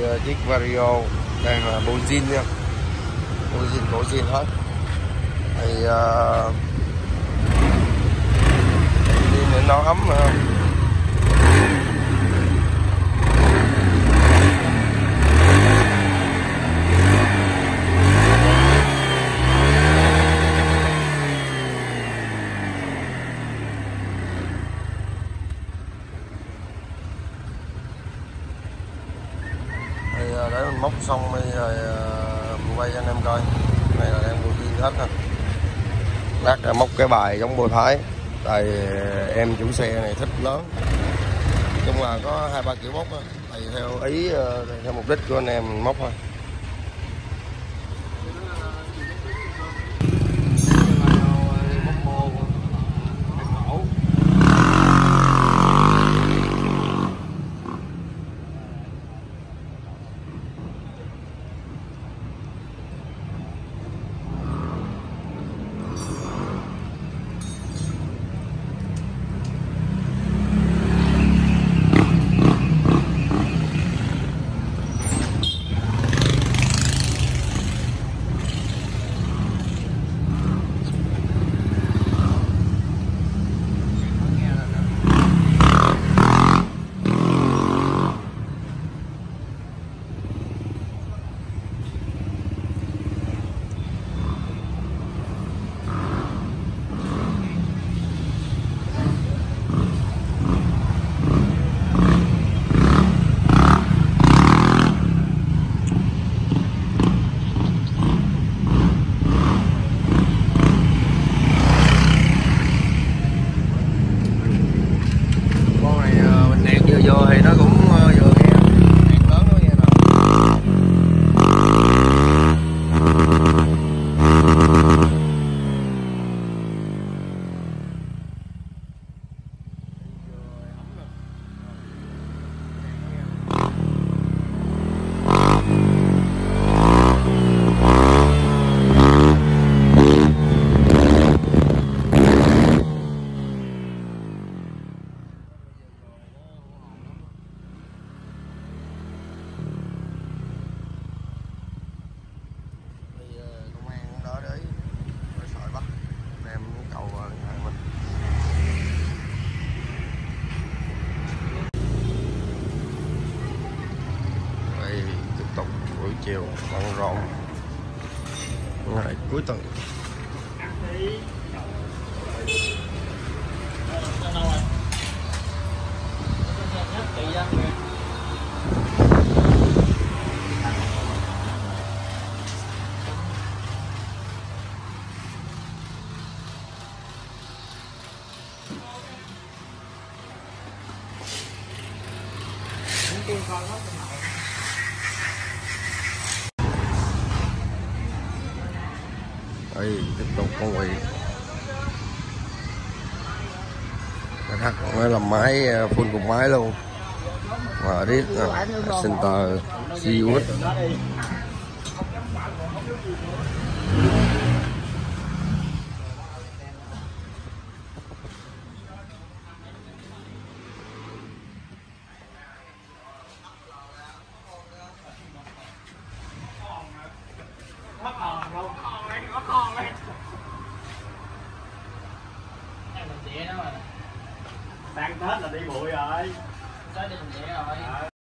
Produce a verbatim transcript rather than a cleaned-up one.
chiếc Vario đang là bộ zin nha, bộ zin cổ zin hết. Thì uh, zin nó ấm mà không. Để mình móc xong đi rồi mình quay cho anh em coi. Này là em mua zin hết ha. Lát là móc cái bài giống bô Thái, tại em chủ xe này thích lớn. Chung là có hai ba kiểu móc đó. Tùy theo ý, theo mục đích của anh em móc thôi. Vô thì nó cũng vừa nghe đèn lớn nó nghe nè. Chiều bận rộn ngày cuối tuần. Đây, tiếp tục con quỷ thắt mới làm máy full cục máy luôn. Và điếc Center xê u ích.